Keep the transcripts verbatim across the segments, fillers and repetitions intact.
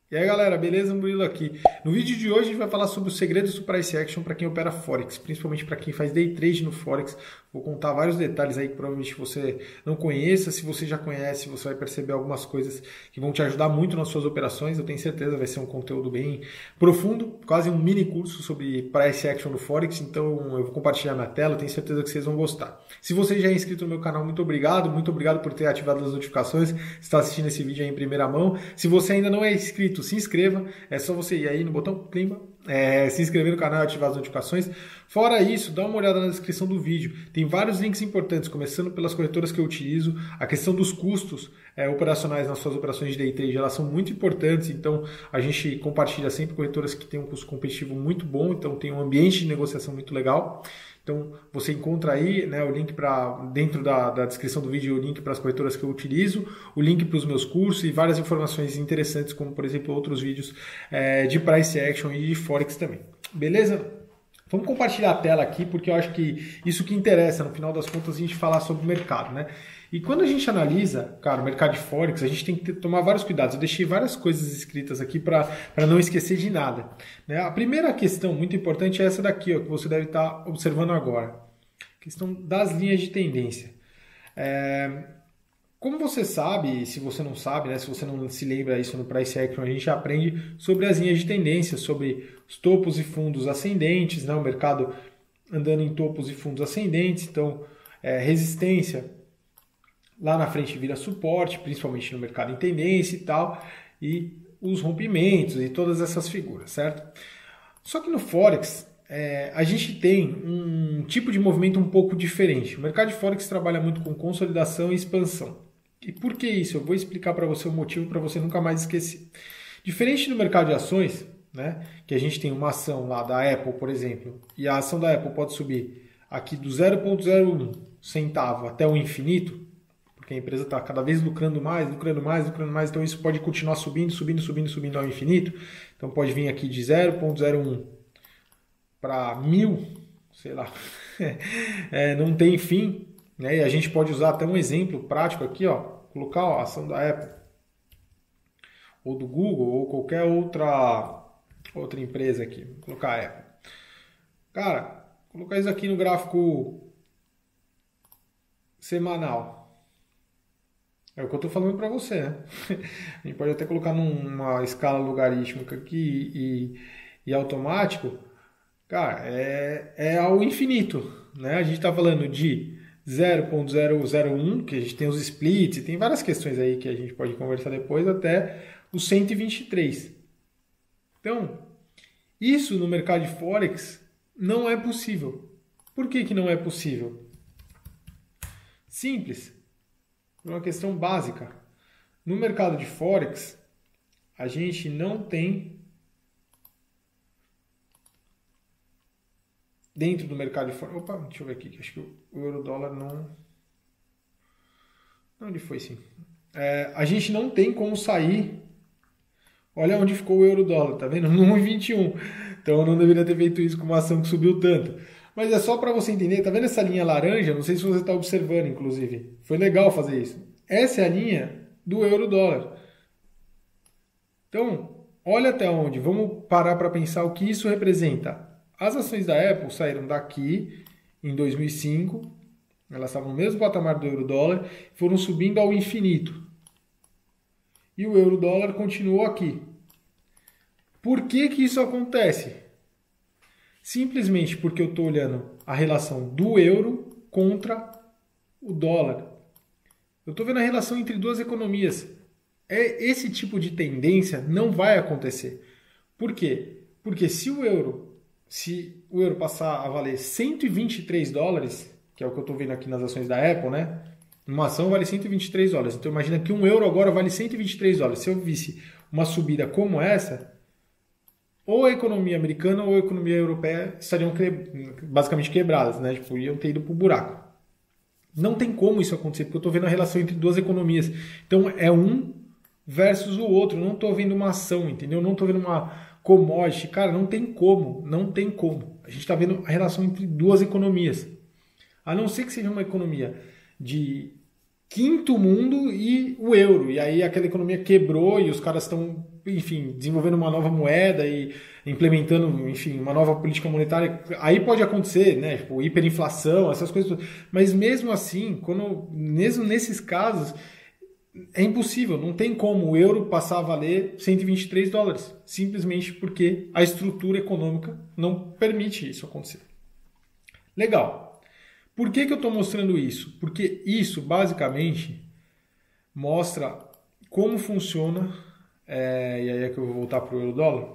E aí galera, beleza? Murilo aqui. No vídeo de hoje a gente vai falar sobre os segredos do Price Action para quem opera Forex, principalmente para quem faz Day Trade no Forex. Vou contar vários detalhes aí que provavelmente você não conheça. Se você já conhece, você vai perceber algumas coisas que vão te ajudar muito nas suas operações. Eu tenho certeza, vai ser um conteúdo bem profundo, quase um mini curso sobre Price Action no Forex. Então eu vou compartilhar minha tela, eu tenho certeza que vocês vão gostar. Se você já é inscrito no meu canal, muito obrigado. Muito obrigado por ter ativado as notificações, está assistindo esse vídeo aí em primeira mão. Se você ainda não é inscrito, se inscreva, é só você ir aí no botão clima, é, se inscrever no canal e ativar as notificações. Fora isso, dá uma olhada na descrição do vídeo, tem vários links importantes, começando pelas corretoras que eu utilizo. A questão dos custos é, operacionais nas suas operações de day trade, elas são muito importantes, então a gente compartilha sempre corretoras que têm um custo competitivo muito bom, então tem um ambiente de negociação muito legal. Então você encontra aí, né, o link para dentro da, da descrição do vídeo, o link para as corretoras que eu utilizo, o link para os meus cursos e várias informações interessantes, como por exemplo outros vídeos é, de Price Action e de Forex também. Beleza? Vamos compartilhar a tela aqui, porque eu acho que isso que interessa, no final das contas, a gente falar sobre o mercado, né? E quando a gente analisa, cara, o mercado de Forex, a gente tem que ter, tomar vários cuidados. Eu deixei várias coisas escritas aqui para não esquecer de nada, né? A primeira questão muito importante é essa daqui, ó, que você deve estar observando agora. A questão das linhas de tendência. É... Como você sabe, se você não sabe, né, se você não se lembra isso no Price Action, a gente aprende sobre as linhas de tendência, sobre os topos e fundos ascendentes, né, o mercado andando em topos e fundos ascendentes, então é, resistência lá na frente vira suporte, principalmente no mercado em tendência e tal, e os rompimentos e todas essas figuras, certo? Só que no Forex, é, a gente tem um tipo de movimento um pouco diferente. O mercado de Forex trabalha muito com consolidação e expansão. E por que isso? Eu vou explicar para você o motivo para você nunca mais esquecer. Diferente do mercado de ações, né, que a gente tem uma ação lá da Apple, por exemplo, e a ação da Apple pode subir aqui do zero vírgula zero um centavo até o infinito, porque a empresa está cada vez lucrando mais, lucrando mais, lucrando mais, então isso pode continuar subindo, subindo, subindo, subindo ao infinito. Então pode vir aqui de zero vírgula zero um para mil, sei lá, é, não tem fim, né? E a gente pode usar até um exemplo prático aqui, ó, colocar ó, a ação da Apple, ou do Google, ou qualquer outra, outra empresa aqui, vou colocar a Apple. Cara, colocar isso aqui no gráfico semanal. É o que eu estou falando para você, né? A gente pode até colocar numa escala logarítmica aqui e, e automático. Cara, é, é ao infinito, né? A gente está falando de zero vírgula zero zero um, que a gente tem os splits, tem várias questões aí que a gente pode conversar depois, até o cento e vinte e três. Então, isso no mercado de Forex não é possível. Por que que não é possível? Simples. Por uma questão básica. No mercado de Forex, a gente não tem... Dentro do mercado de Forex... Opa, deixa eu ver aqui, acho que o euro-dólar não... Onde foi sim? É, a gente não tem como sair... Olha onde ficou o euro-dólar, tá vendo? No um vírgula vinte e um. Então eu não deveria ter feito isso com uma ação que subiu tanto. Mas é só para você entender, tá vendo essa linha laranja? Não sei se você está observando, inclusive. Foi legal fazer isso. Essa é a linha do euro-dólar. Então, olha até onde. Vamos parar para pensar o que isso representa. As ações da Apple saíram daqui em dois mil e cinco, elas estavam no mesmo patamar do euro-dólar, foram subindo ao infinito. E o euro-dólar continuou aqui. Por que que isso acontece? Simplesmente porque eu estou olhando a relação do euro contra o dólar. Eu estou vendo a relação entre duas economias. É, esse tipo de tendência não vai acontecer. Por quê? Porque se o euro... Se o euro passar a valer cento e vinte e três dólares, que é o que eu estou vendo aqui nas ações da Apple, né? Uma ação vale cento e vinte e três dólares. Então imagina que um euro agora vale cento e vinte e três dólares. Se eu visse uma subida como essa, ou a economia americana ou a economia europeia estariam basicamente quebradas, né? Tipo, iam ter ido para o buraco. Não tem como isso acontecer, porque eu estou vendo a relação entre duas economias. Então é um versus o outro. Eu não estou vendo uma ação, entendeu? Eu não estou vendo uma commodity, cara, não tem como, não tem como. A gente está vendo a relação entre duas economias. A não ser que seja uma economia de quinto mundo e o euro. E aí aquela economia quebrou e os caras estão enfim, desenvolvendo uma nova moeda e implementando, enfim, uma nova política monetária, aí pode acontecer, né? Tipo, hiperinflação, essas coisas. Mas mesmo assim, quando, mesmo nesses casos, é impossível, não tem como o euro passar a valer cento e vinte e três dólares, simplesmente porque a estrutura econômica não permite isso acontecer. Legal. Por que que eu estou mostrando isso? Porque isso, basicamente, mostra como funciona, é, e aí é que eu vou voltar para o euro-dólar.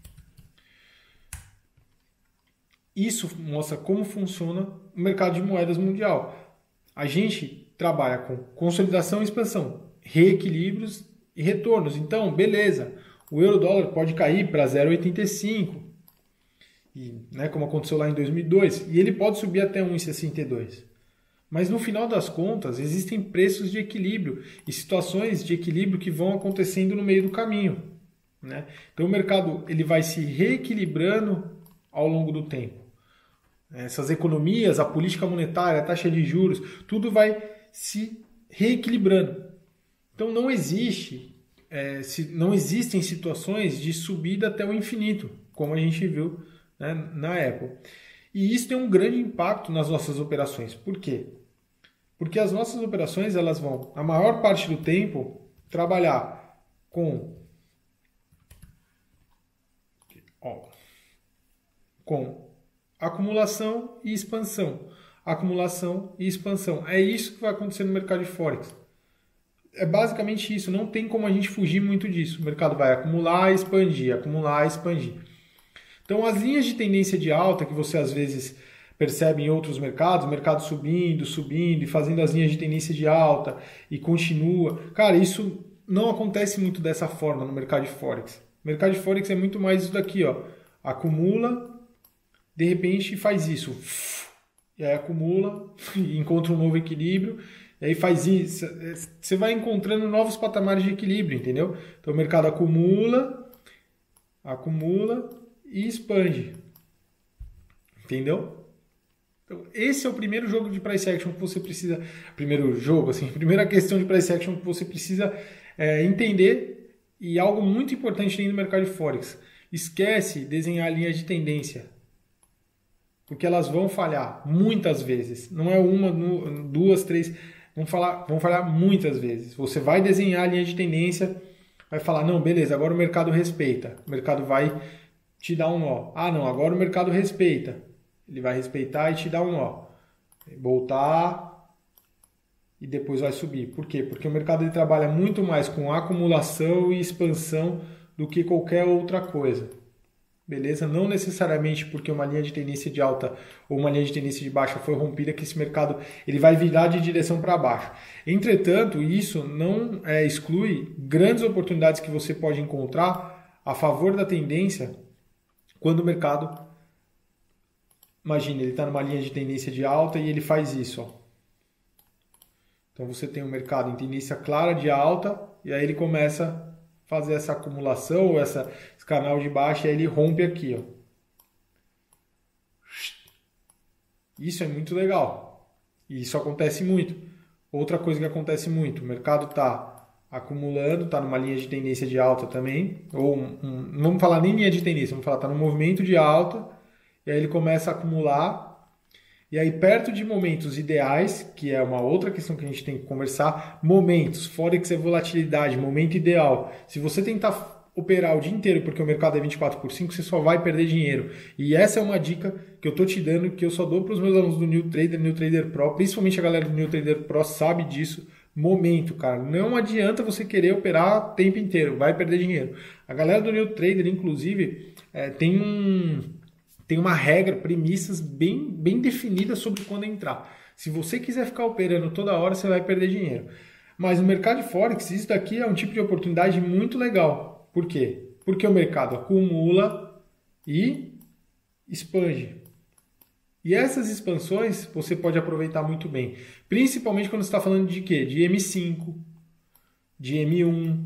Isso mostra como funciona o mercado de moedas mundial. A gente trabalha com consolidação e expansão, reequilíbrios e retornos. Então, beleza, o euro-dólar pode cair para zero vírgula oitenta e cinco, e, né, como aconteceu lá em dois mil e dois, e ele pode subir até um vírgula sessenta e dois. Mas no final das contas, existem preços de equilíbrio e situações de equilíbrio que vão acontecendo no meio do caminho, né? Então o mercado ele vai se reequilibrando ao longo do tempo. Essas economias, a política monetária, a taxa de juros, tudo vai se reequilibrando. Então não existe, é, se, não existem situações de subida até o infinito, como a gente viu, né, na Apple. E isso tem um grande impacto nas nossas operações. Por quê? Porque as nossas operações elas vão, a maior parte do tempo, trabalhar com, ó, com acumulação e expansão. Acumulação e expansão. É isso que vai acontecer no mercado de Forex. É basicamente isso. Não tem como a gente fugir muito disso. O mercado vai acumular e expandir, acumular e expandir. Então, as linhas de tendência de alta que você às vezes percebe em outros mercados, o mercado subindo, subindo e fazendo as linhas de tendência de alta e continua. Cara, isso não acontece muito dessa forma no mercado de Forex. O mercado de Forex é muito mais isso daqui, ó. Acumula, de repente faz isso. E aí acumula, encontra um novo equilíbrio, e aí faz isso. Você vai encontrando novos patamares de equilíbrio, entendeu? Então o mercado acumula, acumula e expande. Entendeu? Então, esse é o primeiro jogo de price action que você precisa... Primeiro jogo, assim, primeira questão de price action que você precisa é, entender, e algo muito importante dentro do mercado de Forex. Esquece desenhar linhas de tendência, porque elas vão falhar muitas vezes. Não é uma, duas, três... Vão, falar, vão falhar muitas vezes. Você vai desenhar a linha de tendência, vai falar, não, beleza, agora o mercado respeita. O mercado vai te dar um nó. Ah, não, agora o mercado respeita. Ele vai respeitar e te dar um nó. Voltar e depois vai subir. Por quê? Porque o mercado ele trabalha muito mais com acumulação e expansão do que qualquer outra coisa. Beleza? Não necessariamente porque uma linha de tendência de alta ou uma linha de tendência de baixa foi rompida que esse mercado ele vai virar de direção para baixo. Entretanto, isso não é, exclui grandes oportunidades que você pode encontrar a favor da tendência quando o mercado, imagina, ele está numa linha de tendência de alta e ele faz isso. Ó. Então você tem um mercado em tendência clara de alta e aí ele começa a fazer essa acumulação ou essa, esse canal de baixa e aí ele rompe aqui. Ó. Isso é muito legal. E isso acontece muito. Outra coisa que acontece muito, o mercado está acumulando, está numa linha de tendência de alta também, ou um, um, não vamos falar nem linha de tendência, vamos falar está num movimento de alta, e aí ele começa a acumular, e aí perto de momentos ideais, que é uma outra questão que a gente tem que conversar, momentos, Forex é volatilidade, momento ideal. Se você tentar operar o dia inteiro porque o mercado é vinte e quatro por cinco, você só vai perder dinheiro. E essa é uma dica que eu estou te dando, que eu só dou para os meus alunos do New Trader, New Trader Pro, principalmente a galera do New Trader Pro sabe disso. Momento, cara. Não adianta você querer operar o tempo inteiro, vai perder dinheiro. A galera do New Trader, inclusive, é, tem um... tem uma regra, premissas bem, bem definidas sobre quando entrar. Se você quiser ficar operando toda hora, você vai perder dinheiro. Mas no mercado de Forex, isso daqui é um tipo de oportunidade muito legal. Por quê? Porque o mercado acumula e expande. E essas expansões você pode aproveitar muito bem. Principalmente quando você está falando de quê? De M cinco, de M um...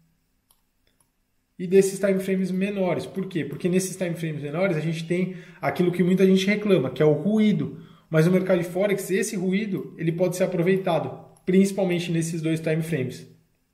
e desses time frames menores. Por quê? Porque nesses time frames menores a gente tem aquilo que muita gente reclama, que é o ruído. Mas no mercado de Forex, esse ruído ele pode ser aproveitado, principalmente nesses dois time frames.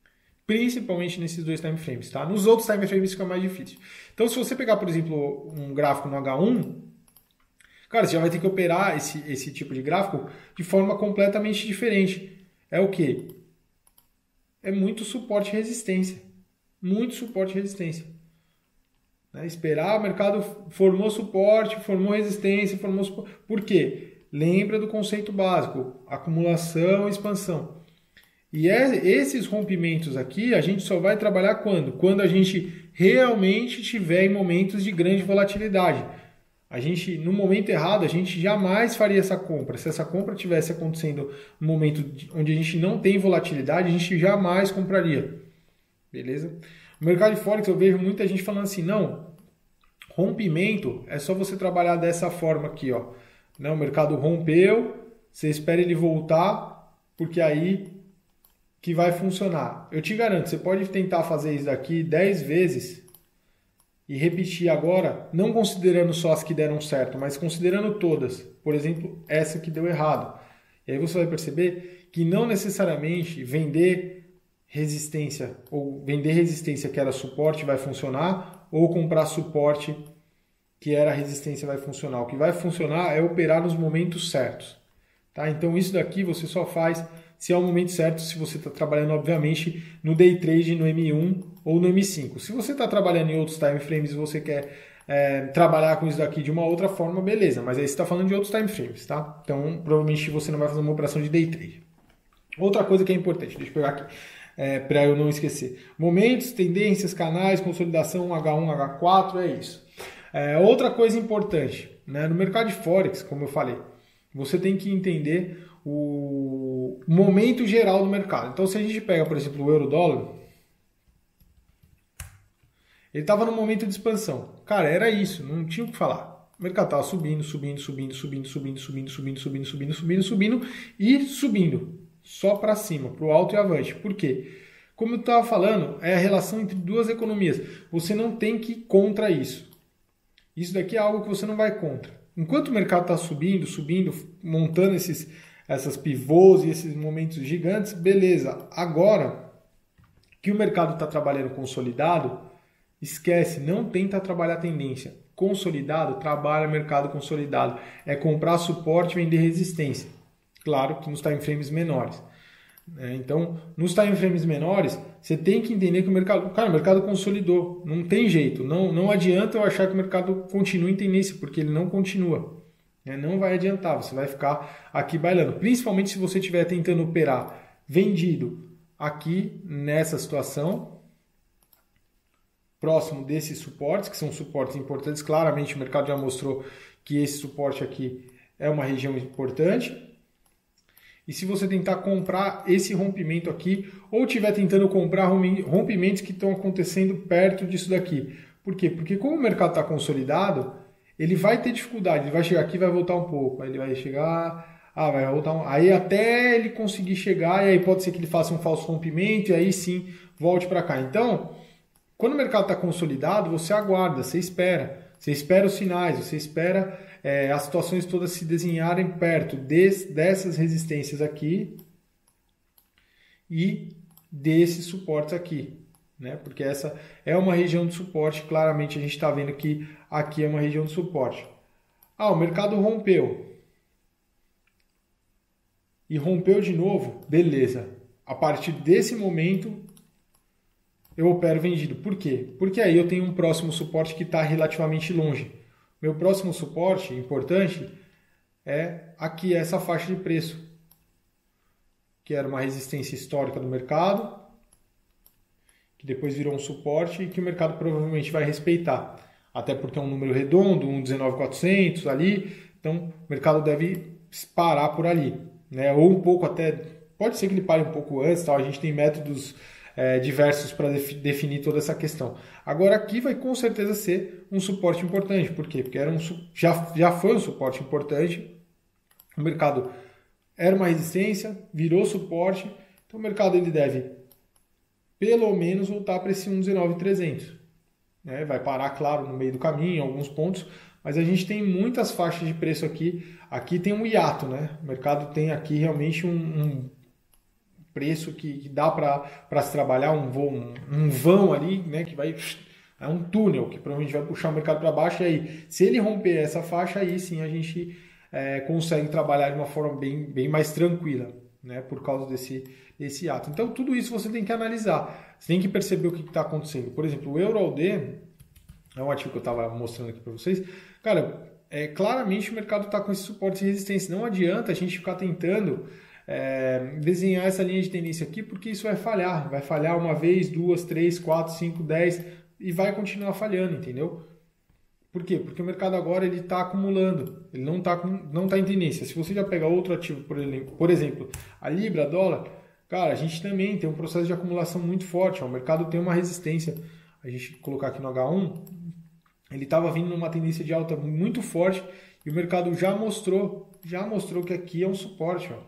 principalmente nesses dois time frames, tá? Nos outros time frames fica mais difícil. Então, se você pegar, por exemplo, um gráfico no H um, cara, você já vai ter que operar esse, esse tipo de gráfico de forma completamente diferente. É o quê? É muito suporte e resistência. Muito suporte e resistência. Né? Esperar, o mercado formou suporte, formou resistência, formou suporte. Por quê? Lembra do conceito básico, acumulação e expansão. E é, esses rompimentos aqui, a gente só vai trabalhar quando? Quando a gente realmente estiver em momentos de grande volatilidade. A gente, no momento errado, a gente jamais faria essa compra. Se essa compra tivesse acontecendo no momento onde a gente não tem volatilidade, a gente jamais compraria. Beleza? No mercado de Forex eu vejo muita gente falando assim, não, rompimento é só você trabalhar dessa forma aqui, ó. Não, o mercado rompeu, você espera ele voltar, porque aí que vai funcionar. Eu te garanto, você pode tentar fazer isso daqui dez vezes e repetir agora, não considerando só as que deram certo, mas considerando todas. Por exemplo, essa que deu errado. E aí você vai perceber que não necessariamente vender resistência ou vender resistência que era suporte vai funcionar ou comprar suporte que era resistência vai funcionar. O que vai funcionar é operar nos momentos certos. Tá? Então isso daqui você só faz se é o momento certo, se você está trabalhando, obviamente, no Day Trade, no M um ou no M cinco. Se você está trabalhando em outros time frames e você quer é, trabalhar com isso daqui de uma outra forma, beleza. Mas aí você está falando de outros time frames, tá? Então, provavelmente você não vai fazer uma operação de Day Trade. Outra coisa que é importante, deixa eu pegar aqui, é, para eu não esquecer. Momentos, tendências, canais, consolidação, H um, H quatro, é isso. É, outra coisa importante, né? No mercado de Forex, como eu falei, você tem que entender o momento geral do mercado. Então, se a gente pega, por exemplo, o euro-dólar, ele estava no momento de expansão. Cara, era isso, não tinha o que falar. O mercado estava subindo, subindo, subindo, subindo, subindo, subindo, subindo, subindo, subindo, subindo, subindo e subindo. Só para cima, para o alto e avante. Por quê? Como eu estava falando, é a relação entre duas economias. Você não tem que ir contra isso. Isso daqui é algo que você não vai contra. Enquanto o mercado está subindo, subindo, montando esses essas pivôs e esses momentos gigantes, beleza. Agora que o mercado está trabalhando consolidado, esquece, não tenta trabalhar tendência. Consolidado, trabalha mercado consolidado. É comprar suporte e vender resistência. Claro que nos time frames menores. Então, nos time frames menores, você tem que entender que o mercado, cara, o mercado consolidou. Não tem jeito. Não, não adianta eu achar que o mercado continua em tendência, porque ele não continua. Não vai adiantar, você vai ficar aqui bailando. Principalmente se você estiver tentando operar vendido aqui nessa situação, próximo desses suportes, que são suportes importantes. Claramente o mercado já mostrou que esse suporte aqui é uma região importante. E se você tentar comprar esse rompimento aqui, ou estiver tentando comprar rompimentos que estão acontecendo perto disso daqui. Por quê? Porque como o mercado está consolidado, ele vai ter dificuldade, ele vai chegar aqui e vai voltar um pouco, aí ele vai chegar, ah, vai voltar um, aí até ele conseguir chegar, e aí pode ser que ele faça um falso rompimento, e aí sim volte para cá. Então, quando o mercado está consolidado, você aguarda, você espera, você espera os sinais, você espera é, as situações todas se desenharem perto des, dessas resistências aqui e desses suportes aqui. Né? Porque essa é uma região de suporte, claramente a gente está vendo que aqui é uma região de suporte. Ah, o mercado rompeu. E rompeu de novo, beleza. A partir desse momento, eu opero vendido. Por quê? Porque aí eu tenho um próximo suporte que está relativamente longe. Meu próximo suporte importante é aqui, essa faixa de preço, que era uma resistência histórica do mercado, que depois virou um suporte e que o mercado provavelmente vai respeitar. Até porque é um número redondo, um dezenove mil e quatrocentos ali, então o mercado deve parar por ali. Né? Ou um pouco até, pode ser que ele pare um pouco antes, tal. A gente tem métodos é, diversos para defi- definir toda essa questão. Agora aqui vai com certeza ser um suporte importante. Por quê? Porque era um, já, já foi um suporte importante, o mercado era uma resistência, virou suporte, então o mercado ele deve pelo menos voltar para esse um dezenove mil e trezentos. Né? Vai parar, claro, no meio do caminho, em alguns pontos, mas a gente tem muitas faixas de preço aqui. Aqui tem um hiato, né? O mercado tem aqui realmente um, um preço que, que dá para se trabalhar, um vão, um, um vão ali, né, que vai... É um túnel que provavelmente vai puxar o mercado para baixo, e aí, se ele romper essa faixa, aí sim a gente é, consegue trabalhar de uma forma bem, bem mais tranquila, né, por causa desse, desse ato. Então, tudo isso você tem que analisar, você tem que perceber o que está acontecendo. Por exemplo, o Euro A U D, é um ativo que eu estava mostrando aqui para vocês, cara, é, claramente o mercado está com esse suporte e resistência. Não adianta a gente ficar tentando é, desenhar essa linha de tendência aqui, porque isso vai falhar. Vai falhar uma vez, duas, três, quatro, cinco, dez e vai continuar falhando, entendeu? Por quê? Porque o mercado agora ele está acumulando, ele não está não tá em tendência. Se você já pegar outro ativo, por exemplo, por exemplo, a Libra, dólar, cara, a gente também tem um processo de acumulação muito forte. Ó, o mercado tem uma resistência. A gente colocar aqui no H um, ele estava vindo numa tendência de alta muito forte e o mercado já mostrou, já mostrou que aqui é um suporte. Ó.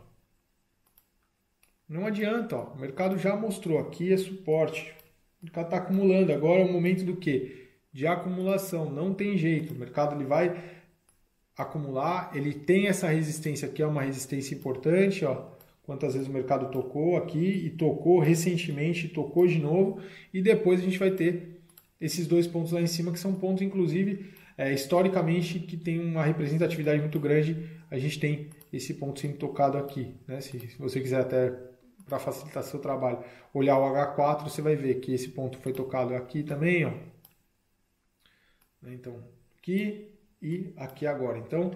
Não adianta, ó, o mercado já mostrou, aqui é suporte. O mercado está acumulando, agora é o momento do quê? De acumulação, não tem jeito. O mercado ele vai acumular, ele tem essa resistência aqui, é uma resistência importante, ó. Quantas vezes o mercado tocou aqui e tocou recentemente, tocou de novo, e depois a gente vai ter esses dois pontos lá em cima, que são pontos, inclusive, é, historicamente, que tem uma representatividade muito grande. A gente tem esse ponto sendo tocado aqui, né? Se, se você quiser até, para facilitar seu trabalho, olhar o H quatro, você vai ver que esse ponto foi tocado aqui também, ó. Então, aqui e aqui agora. Então,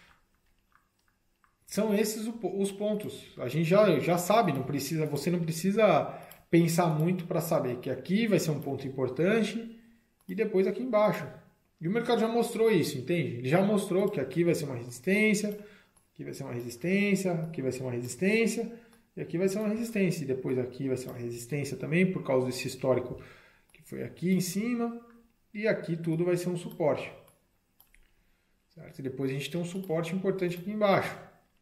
são esses os pontos. A gente já, já sabe, não precisa, você não precisa pensar muito para saber que aqui vai ser um ponto importante e depois aqui embaixo. E o mercado já mostrou isso, entende? Ele já mostrou que aqui vai ser uma resistência, aqui vai ser uma resistência, aqui vai ser uma resistência e aqui vai ser uma resistência. E depois aqui vai ser uma resistência também por causa desse histórico que foi aqui em cima. E aqui tudo vai ser um suporte. Certo? E depois a gente tem um suporte importante aqui embaixo.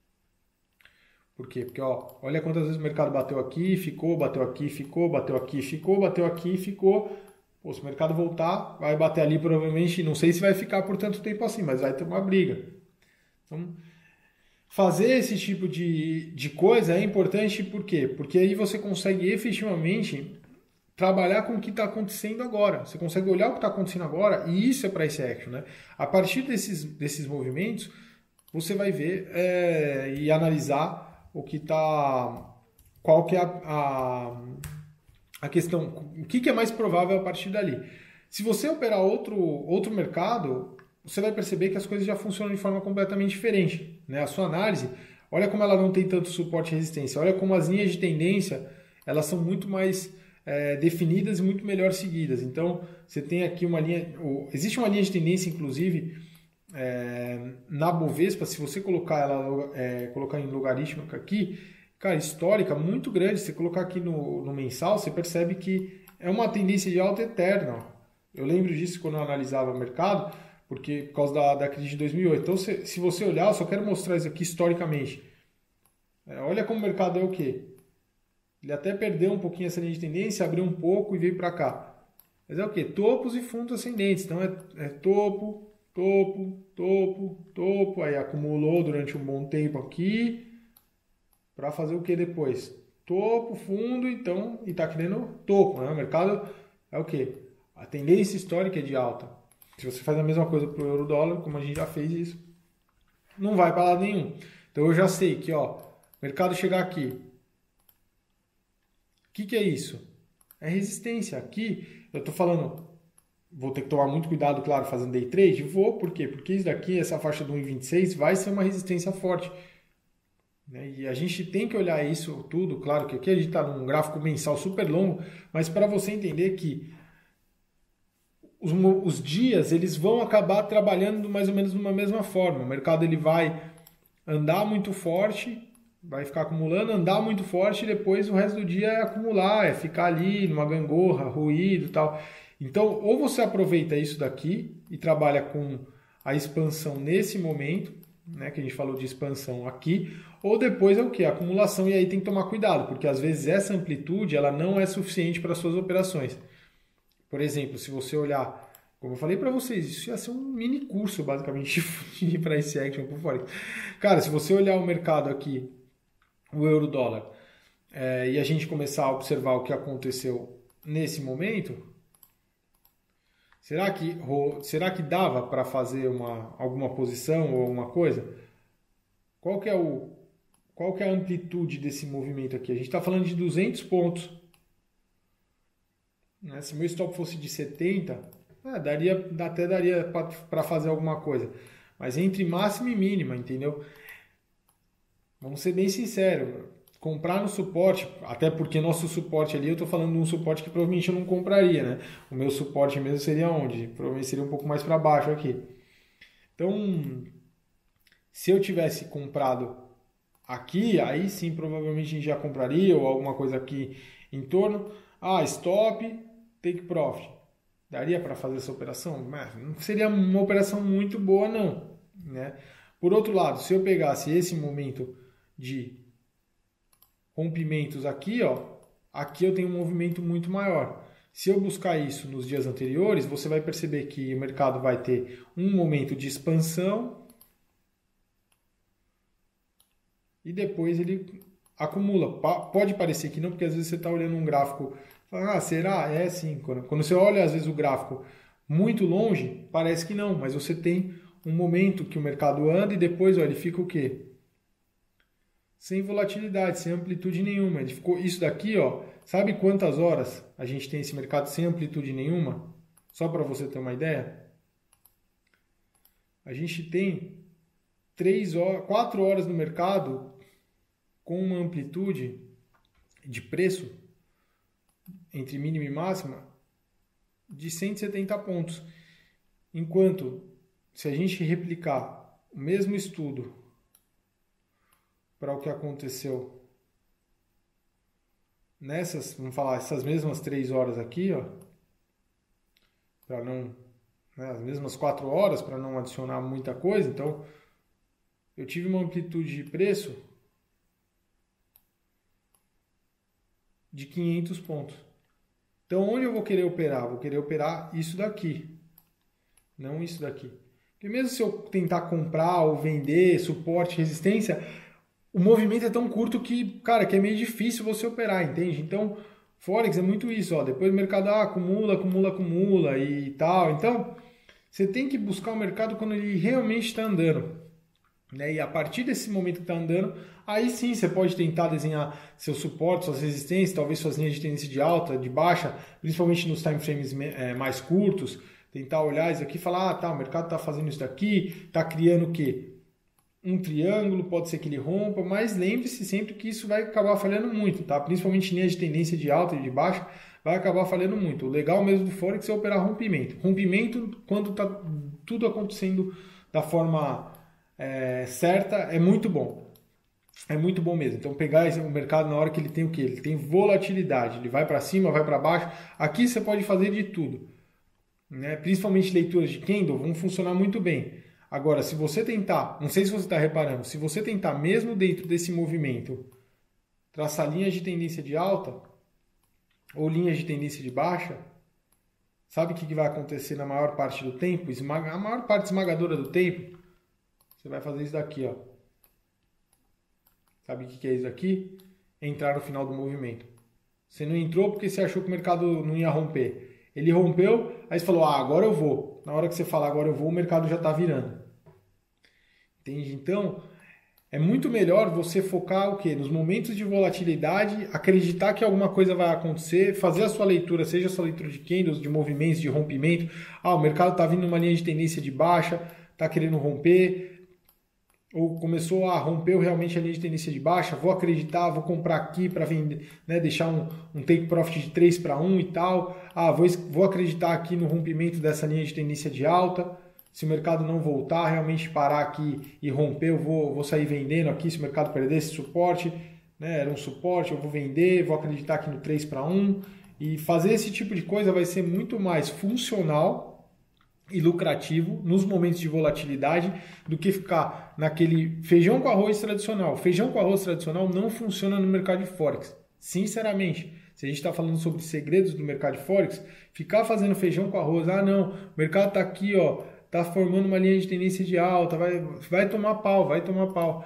Por quê? Porque ó, olha quantas vezes o mercado bateu aqui, ficou, bateu aqui, ficou, bateu aqui, ficou, bateu aqui, ficou. Pô, se o mercado voltar, vai bater ali provavelmente, não sei se vai ficar por tanto tempo assim, mas vai ter uma briga. Então, fazer esse tipo de, de coisa é importante, por quê? Porque aí você consegue efetivamente trabalhar com o que está acontecendo agora. Você consegue olhar o que está acontecendo agora e isso é price action, né? A partir desses, desses movimentos, você vai ver é, e analisar o que está... Qual que é a, a, a questão, o que, que é mais provável a partir dali. Se você operar outro, outro mercado, você vai perceber que as coisas já funcionam de forma completamente diferente, né? A sua análise, olha como ela não tem tanto suporte e resistência, olha como as linhas de tendência, elas são muito mais... É, definidas e muito melhor seguidas. Então, você tem aqui uma linha... Existe uma linha de tendência, inclusive, é, na Bovespa, se você colocar ela é, colocar em logarítmica aqui, cara, histórica, muito grande. Se você colocar aqui no, no mensal, você percebe que é uma tendência de alta eterna. Eu lembro disso quando eu analisava o mercado, porque por causa da, da crise de dois mil e oito. Então, se, se você olhar, eu só quero mostrar isso aqui historicamente. É, olha como o mercado é o quê? Ele até perdeu um pouquinho essa linha de tendência, abriu um pouco e veio para cá. Mas é o quê? Topos e fundos ascendentes. Então é, é topo, topo, topo, topo. Aí acumulou durante um bom tempo aqui. Para fazer o que depois? Topo, fundo, então, e está querendo topo. Né? O mercado é o quê? A tendência histórica é de alta. Se você faz a mesma coisa para o euro dólar, como a gente já fez isso, não vai para lado nenhum. Então eu já sei que ó, o mercado chegar aqui. O que, que é isso? É resistência. Aqui, eu estou falando, vou ter que tomar muito cuidado, claro, fazendo day trade. Vou, por quê? Porque isso daqui, essa faixa do um vírgula vinte e seis, vai ser uma resistência forte. Né? E a gente tem que olhar isso tudo, claro que aqui a gente está num gráfico mensal super longo, mas para você entender que os, os dias eles vão acabar trabalhando mais ou menos de uma mesma forma. O mercado ele vai andar muito forte, vai ficar acumulando, andar muito forte e depois o resto do dia é acumular, é ficar ali numa gangorra, ruído e tal. Então, ou você aproveita isso daqui e trabalha com a expansão nesse momento, né, que a gente falou de expansão aqui, ou depois é o que? Acumulação, e aí tem que tomar cuidado, porque às vezes essa amplitude ela não é suficiente para suas operações. Por exemplo, se você olhar, como eu falei para vocês, isso ia ser um mini curso basicamente de price action por fora. Cara, se você olhar o mercado aqui, o euro dólar, é, e a gente começar a observar o que aconteceu nesse momento, será que, será que dava para fazer uma, alguma posição ou alguma coisa? Qual que é o, qual que é a amplitude desse movimento aqui? A gente está falando de duzentos pontos. Né? Se meu stop fosse de setenta, é, daria, até daria para fazer alguma coisa. Mas entre máxima e mínima, entendeu? Vamos ser bem sinceros. Comprar no suporte, até porque nosso suporte ali, eu estou falando de um suporte que provavelmente eu não compraria, né? O meu suporte mesmo seria onde? Provavelmente seria um pouco mais para baixo aqui. Então, se eu tivesse comprado aqui, aí sim provavelmente a gente já compraria, ou alguma coisa aqui em torno. Ah, stop, take profit. Daria para fazer essa operação? Mas não seria uma operação muito boa, não. Né? Por outro lado, se eu pegasse esse momento de rompimentos aqui, ó, aqui eu tenho um movimento muito maior. Se eu buscar isso nos dias anteriores, você vai perceber que o mercado vai ter um momento de expansão e depois ele acumula. Pode parecer que não, porque às vezes você está olhando um gráfico e fala, ah, será? É sim. Quando você olha às vezes o gráfico muito longe, parece que não, mas você tem um momento que o mercado anda e depois ó, ele fica o quê? Sem volatilidade, sem amplitude nenhuma. Ele ficou isso daqui, ó. Sabe quantas horas a gente tem esse mercado sem amplitude nenhuma? Só para você ter uma ideia. A gente tem três horas, quatro horas no mercado com uma amplitude de preço entre mínima e máxima de cento e setenta pontos. Enquanto, se a gente replicar o mesmo estudo para o que aconteceu nessas, vamos falar, essas mesmas três horas aqui, ó, para não, né, as mesmas quatro horas, para não adicionar muita coisa, então eu tive uma amplitude de preço de quinhentos pontos. Então, onde eu vou querer operar? Vou querer operar isso daqui, não isso daqui. Porque mesmo se eu tentar comprar ou vender, suporte, resistência, o movimento é tão curto que, cara, que é meio difícil você operar, entende? Então, Forex é muito isso, ó. Depois o mercado ah, acumula, acumula, acumula e tal. Então, você tem que buscar o mercado quando ele realmente está andando. Né? E a partir desse momento que está andando, aí sim você pode tentar desenhar seus suportes, suas resistências, talvez suas linhas de tendência de alta, de baixa, principalmente nos time frames mais curtos. Tentar olhar isso aqui e falar, ah, tá, o mercado está fazendo isso daqui, está criando o quê? Um triângulo, pode ser que ele rompa, mas lembre-se sempre que isso vai acabar falhando muito, tá? Principalmente linhas de tendência de alta e de baixa, vai acabar falhando muito. O legal mesmo do Forex é operar rompimento. Rompimento, quando está tudo acontecendo da forma é, certa, é muito bom. É muito bom mesmo. Então, pegar o mercado na hora que ele tem o quê? Ele tem volatilidade. Ele vai para cima, vai para baixo. Aqui você pode fazer de tudo. Né? Principalmente leituras de candle vão funcionar muito bem. Agora, se você tentar, não sei se você está reparando, se você tentar mesmo dentro desse movimento traçar linhas de tendência de alta ou linhas de tendência de baixa, sabe o que vai acontecer na maior parte do tempo? A maior parte esmagadora do tempo, você vai fazer isso daqui, ó. Sabe o que é isso aqui? Entrar no final do movimento. Você não entrou porque você achou que o mercado não ia romper. Ele rompeu, aí você falou, ah, agora eu vou. Na hora que você falar agora eu vou, o mercado já está virando. Entende? Então, é muito melhor você focar o quê? Nos momentos de volatilidade, acreditar que alguma coisa vai acontecer, fazer a sua leitura, seja a sua leitura de candles, de movimentos, de rompimento. Ah, o mercado está vindo numa linha de tendência de baixa, está querendo romper, ou começou a romper realmente a linha de tendência de baixa, vou acreditar, vou comprar aqui para vender, né, deixar um, um take profit de três para um e tal. Ah, vou, vou acreditar aqui no rompimento dessa linha de tendência de alta. Se o mercado não voltar, realmente parar aqui e romper, eu vou, vou sair vendendo aqui. Se o mercado perder esse suporte, né, era um suporte, eu vou vender, vou acreditar aqui no três para um. E fazer esse tipo de coisa vai ser muito mais funcional e lucrativo nos momentos de volatilidade do que ficar naquele feijão com arroz tradicional. Feijão com arroz tradicional não funciona no mercado de Forex. Sinceramente, se a gente está falando sobre segredos do mercado de Forex, ficar fazendo feijão com arroz, ah não, o mercado está aqui, ó, está formando uma linha de tendência de alta, vai, vai tomar pau, vai tomar pau.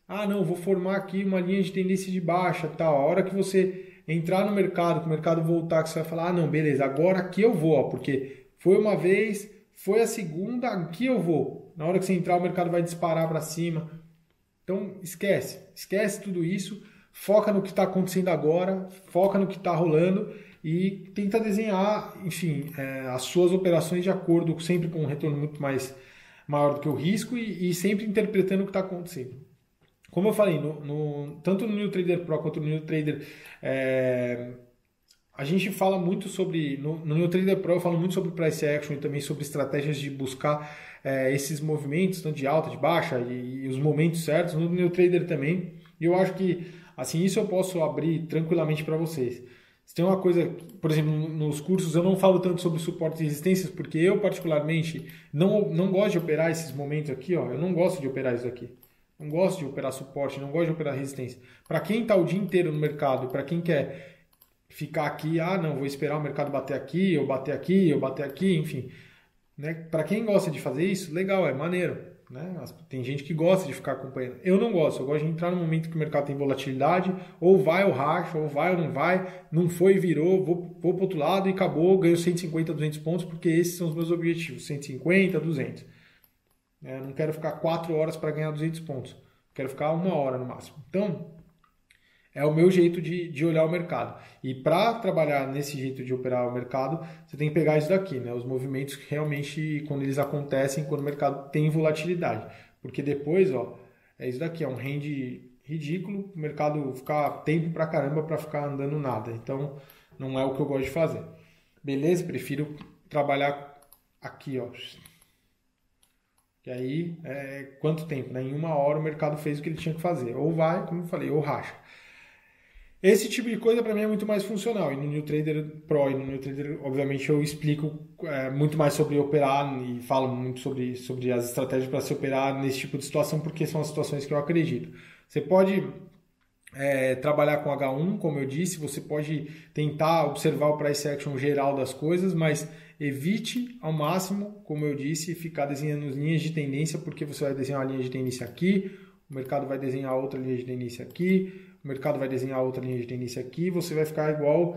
Ah, não, vou formar aqui uma linha de tendência de baixa, tal. A hora que você entrar no mercado, que o mercado voltar, que você vai falar, ah, não, beleza, agora aqui eu vou, ó, porque foi uma vez, foi a segunda, aqui eu vou. Na hora que você entrar, o mercado vai disparar para cima. Então, esquece, esquece tudo isso, foca no que está acontecendo agora, foca no que está rolando e tenta desenhar, enfim, é, as suas operações de acordo, sempre com um retorno muito mais maior do que o risco e, e sempre interpretando o que está acontecendo. Como eu falei, no, no, tanto no NewTrader Pro quanto no NewTrader, é, a gente fala muito sobre, no, no NewTrader Pro eu falo muito sobre Price Action e também sobre estratégias de buscar é, esses movimentos, tanto de alta, de baixa e, e os momentos certos, no NewTrader também. E eu acho que, assim, isso eu posso abrir tranquilamente para vocês. Se tem uma coisa, por exemplo, nos cursos eu não falo tanto sobre suportes e resistências, porque eu particularmente não, não gosto de operar esses momentos aqui, ó, eu não gosto de operar isso aqui. Não gosto de operar suporte, não gosto de operar resistência. Para quem está o dia inteiro no mercado, para quem quer ficar aqui, ah, não, vou esperar o mercado bater aqui, ou bater aqui, ou bater aqui, enfim. Né? Para quem gosta de fazer isso, legal, é maneiro. Né? Tem gente que gosta de ficar acompanhando. Eu não gosto, eu gosto de entrar no momento que o mercado tem volatilidade, ou vai ou racha, ou vai ou não vai, não foi, virou, vou, vou para o outro lado e acabou, ganho cento e cinquenta, duzentos pontos, porque esses são os meus objetivos, cento e cinquenta, duzentos. Eu não quero ficar quatro horas para ganhar duzentos pontos. Quero ficar uma hora no máximo. Então, é o meu jeito de, de olhar o mercado. E para trabalhar nesse jeito de operar o mercado, você tem que pegar isso daqui, né? Os movimentos que realmente, quando eles acontecem, quando o mercado tem volatilidade. Porque depois, ó, é isso daqui, é um range ridículo, o mercado ficar tempo pra caramba para ficar andando nada. Então, não é o que eu gosto de fazer. Beleza? Prefiro trabalhar aqui, ó. Que aí, é, quanto tempo? Né? Em uma hora o mercado fez o que ele tinha que fazer. Ou vai, como eu falei, ou racha. Esse tipo de coisa para mim é muito mais funcional. E no NewTrader Pro e no NewTrader, obviamente, eu explico é, muito mais sobre operar e falo muito sobre, sobre as estratégias para se operar nesse tipo de situação, porque são as situações que eu acredito. Você pode é, trabalhar com H um, como eu disse, você pode tentar observar o price action geral das coisas, mas evite ao máximo, como eu disse, ficar desenhando linhas de tendência, porque você vai desenhar uma linha de tendência aqui, o mercado vai desenhar outra linha de tendência aqui, o mercado vai desenhar outra linha de tendência aqui, você vai ficar igual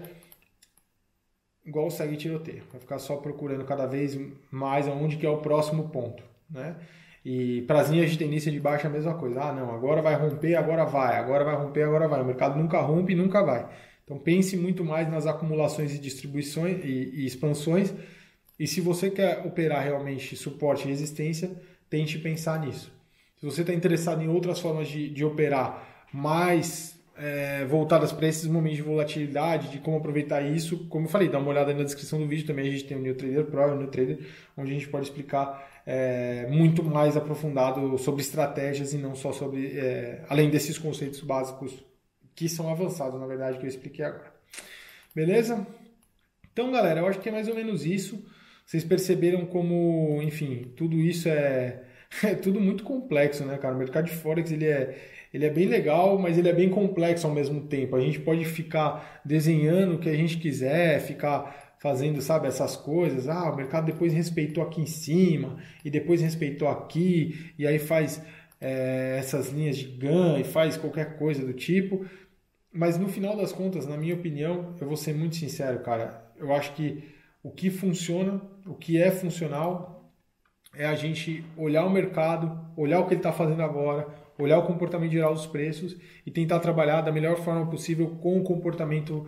igual segue tiroteio, vai ficar só procurando cada vez mais aonde que é o próximo ponto, né? E para as linhas de tendência de baixo é a mesma coisa. Ah, não, agora vai romper, agora vai, agora vai romper, agora vai. O mercado nunca rompe e nunca vai. Então pense muito mais nas acumulações e distribuições e, e expansões. E se você quer operar realmente suporte e resistência, tente pensar nisso. Se você está interessado em outras formas de, de operar mais é, voltadas para esses momentos de volatilidade, de como aproveitar isso, como eu falei, dá uma olhada aí na descrição do vídeo também, a gente tem o NewTrader Pro e o NewTrader, onde a gente pode explicar é, muito mais aprofundado sobre estratégias e não só sobre, é, além desses conceitos básicos que são avançados, na verdade, que eu expliquei agora. Beleza? Então, galera, eu acho que é mais ou menos isso. Vocês perceberam como, enfim, tudo isso é, é tudo muito complexo, né, cara? O mercado de Forex, ele é, ele é bem legal, mas ele é bem complexo ao mesmo tempo. A gente pode ficar desenhando o que a gente quiser, ficar fazendo, sabe, essas coisas. Ah, o mercado depois respeitou aqui em cima e depois respeitou aqui, e aí faz é, essas linhas de ganho e faz qualquer coisa do tipo. Mas no final das contas, na minha opinião, eu vou ser muito sincero, cara, eu acho que o que funciona, o que é funcional, é a gente olhar o mercado, olhar o que ele está fazendo agora, olhar o comportamento geral dos preços e tentar trabalhar da melhor forma possível com o comportamento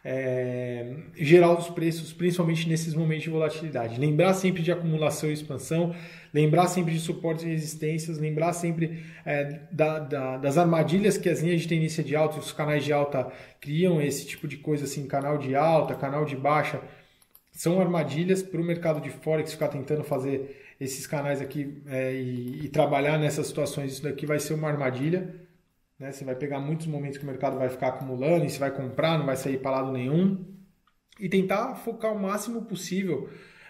é, geral dos preços, principalmente nesses momentos de volatilidade. Lembrar sempre de acumulação e expansão, lembrar sempre de suportes e resistências, lembrar sempre é, da, da, das armadilhas que as linhas de tendência de alta e os canais de alta criam, esse tipo de coisa assim, canal de alta, canal de baixa, são armadilhas para o mercado de Forex ficar tentando fazer esses canais aqui é, e, e trabalhar nessas situações. Isso daqui vai ser uma armadilha, né? Você vai pegar muitos momentos que o mercado vai ficar acumulando e você vai comprar, não vai sair para lado nenhum. E tentar focar o máximo possível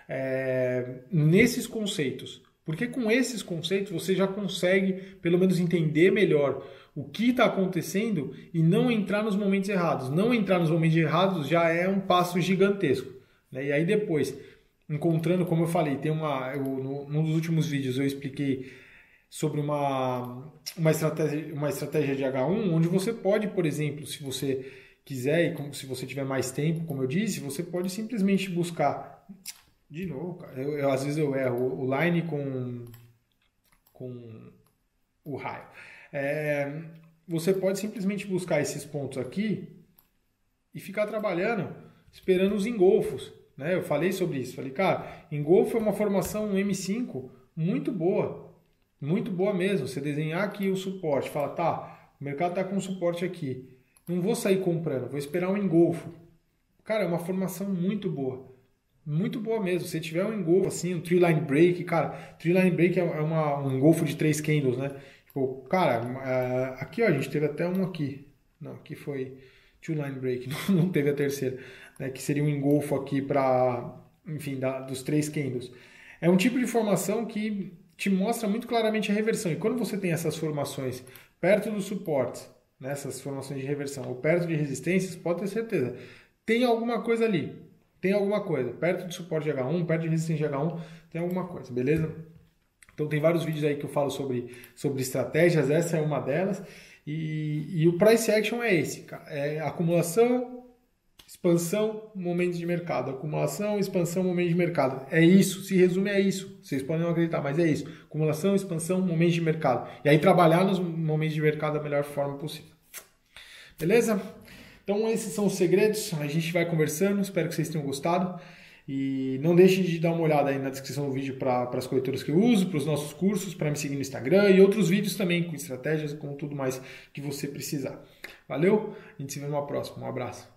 é, nesses conceitos. Porque com esses conceitos você já consegue pelo menos entender melhor o que está acontecendo e não entrar nos momentos errados. Não entrar nos momentos errados já é um passo gigantesco. E aí depois, encontrando, como eu falei, tem uma, eu, no, num dos últimos vídeos eu expliquei sobre uma, uma, estratégia, uma estratégia de H um, onde você pode, por exemplo, se você quiser e se você tiver mais tempo, como eu disse, você pode simplesmente buscar, de novo, cara, eu, eu, às vezes eu erro, o line com, com o raio. É, você pode simplesmente buscar esses pontos aqui e ficar trabalhando, esperando os engolfos. Né? Eu falei sobre isso, falei, cara, engolfo é uma formação M cinco muito boa, muito boa mesmo. Você desenhar aqui o suporte, fala, tá, o mercado está com suporte aqui, não vou sair comprando, vou esperar um engolfo. Cara, é uma formação muito boa, muito boa mesmo. Se tiver um engolfo assim, um three line break, cara, three line break é uma, um engolfo de três candles, né? Tipo, cara, aqui ó, a gente teve até um aqui, não, aqui foi two line break, não teve a terceira, né? Que seria um engolfo aqui para, enfim, da, dos três candles. É um tipo de formação que te mostra muito claramente a reversão. E quando você tem essas formações perto dos suportes, né, essas formações de reversão, ou perto de resistências, pode ter certeza, tem alguma coisa ali. Tem alguma coisa. Perto do suporte de H um, perto de resistência de H um, tem alguma coisa, beleza? Então tem vários vídeos aí que eu falo sobre, sobre estratégias, essa é uma delas. E, e o price action é esse, cara. É acumulação, expansão, momento de mercado. Acumulação, expansão, momento de mercado. É isso, se resume a isso. Vocês podem não acreditar, mas é isso. Acumulação, expansão, momento de mercado. E aí trabalhar nos momentos de mercado da melhor forma possível. Beleza? Então esses são os segredos. A gente vai conversando. Espero que vocês tenham gostado. E não deixem de dar uma olhada aí na descrição do vídeo para as corretoras que eu uso, para os nossos cursos, para me seguir no Instagram e outros vídeos também com estratégias, com tudo mais que você precisar. Valeu? A gente se vê numa próxima. Um abraço.